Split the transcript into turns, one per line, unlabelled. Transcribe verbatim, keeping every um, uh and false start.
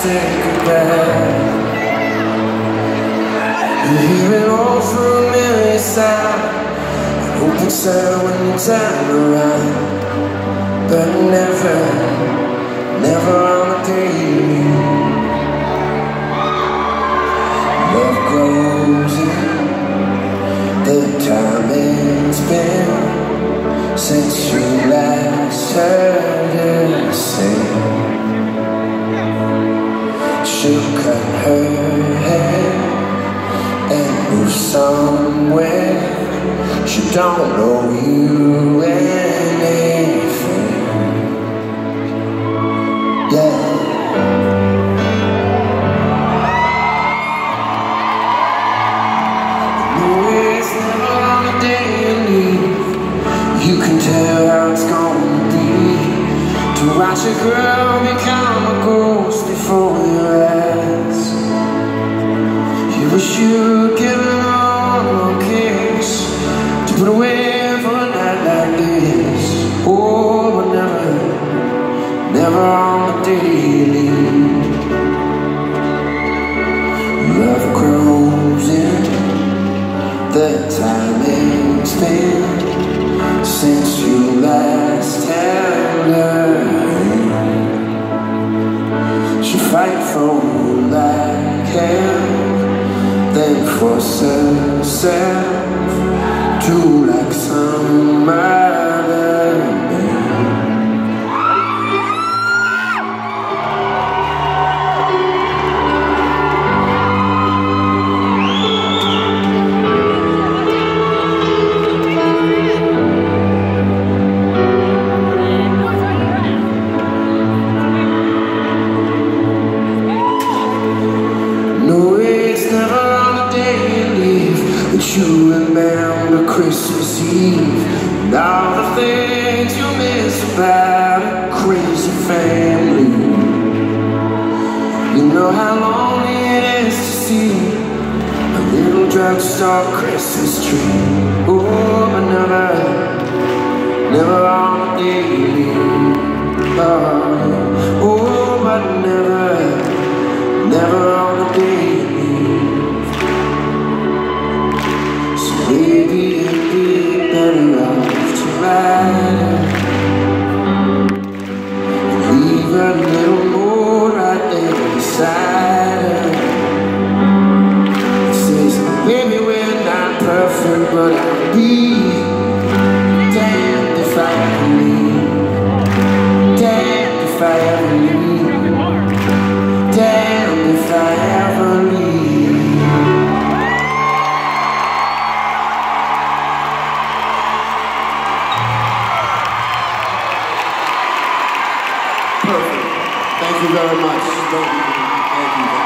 take it back. You hear it all through every sound. Hope it's there when you turn around, but never, never on the daily. Love grows in the time it's been since you last heard her sing. She'll cut her hair and move somewhere. She don't know you anything. Yeah. No, it's never on the day you leave. You can tell how it's gonna be to watch a girl become a ghost before your eyes. You wish you'd given her one kiss to put away for a night like this. Oh, but never, never on the daily. Love grows in the time it's been since you last held her hand. She fight for you like hell, then force herself to like some other man. No, it's never on the day you leave that you remember Christmas Eve and all the things you miss about a crazy family. You know how lonely it is to see a little drugstore Christmas tree. Oh, but never, never on the daily. Oh, oh, but never, never on the daily. So maybe it'd be better off to ride and leave a little more right there beside her. It says, baby, we're not perfect, but I'll be damned if I ever leave. Damned if I ever leave. Damned if I ever leave. Perfect. Thank you very much. Thank you. Thank you.